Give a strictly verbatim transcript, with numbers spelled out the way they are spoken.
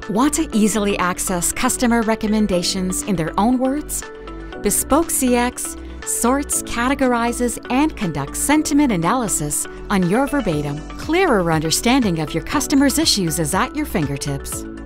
Want to easily access customer recommendations in their own words? bespokeCX sorts, categorizes, and conducts sentiment analysis on your verbatim. Clearer understanding of your customer's issues is at your fingertips.